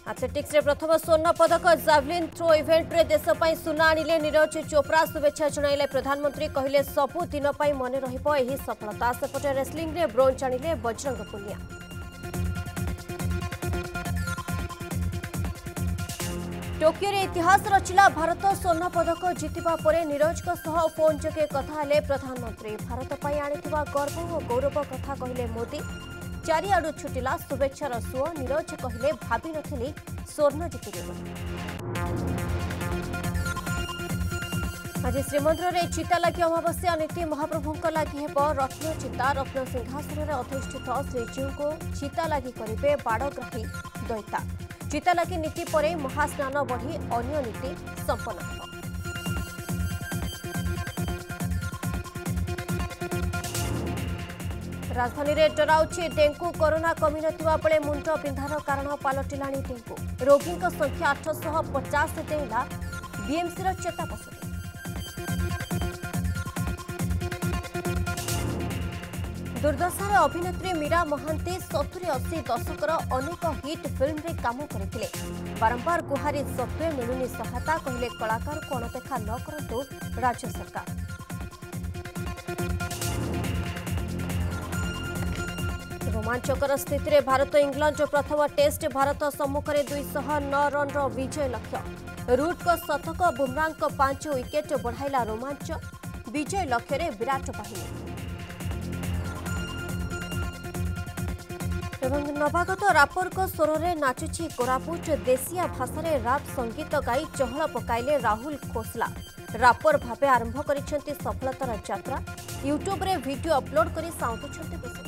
Athletics रे प्रथम स्वर्ण पदक जावलिन थ्रो इवेंट रे देश पई सुना आनिले नीरज चोप्रा शुभेच्छा जणाइले प्रधानमंत्री कहले सबु दिन पई मने रहिबो एही सफलता सेपटे रेसलिंग रे ब्रोंज आनिले बजरंग पुनिया। टोकियो रे इतिहास रचिला भारत स्वर्ण पदक जितिबा परे नीरज को सह फोन जगे कथा हेले प्रधानमंत्री भारत पई आनिथिबा गर्व और गौरव कथा कहले मोदी चारिआडू छुटिला शुभेच्छार सुओ नीरज कहले भाभी नथिली स्वर्ण जितिबे। आज श्रीमंदिर में चिता लगी अमावस्या नीति महाप्रभु लगी हेब रत्न चिता रत्न सिंहासन में अधिष्ठित श्रीजीव को चिता लगी करेंगे बाड़ग्राही दैता चिता लगी नीति पर महास्नान बढ़ी अन्य नीति संपन्न हो। राजधानी में डराउछि डेंगू कोरोना कमी नथिबा बेले मुंड बिंधार कारण पलटिलाणी डेंगू रोगी संख्या 850 डेला बीएमसी चेता पसरी। दुर्दशार अभिनेत्री मीरा महांती 70-80 दशकर अनेक हिट फिल्म रे काम करथिले बारंबार गुहारी सत्वे मिलुनी सहायता कहले कलाकार को अणदेखा न करंतु राज्य सरकार। रोमांचकर स्थिति रे भारत इंग्लैंड प्रथम टेस्ट भारत सम्मुखें 209 रन विजय लक्ष्य रूट को शतक बुमरांग को 5 विकेट बढ़ाइला रोमांच विजय लक्ष्य रे विराट बाहिनी। एवं नवागत रापर को स्वर में नाचुची कोरापुट देशिया भाषा रे राप संगीत गाई चहल पकाइले राहुल खोसला रापर भावे आरंभ करिसेंती सफलतार यात्रा यूट्यूब रे वीडियो अपलोड करी साउंटुछंती।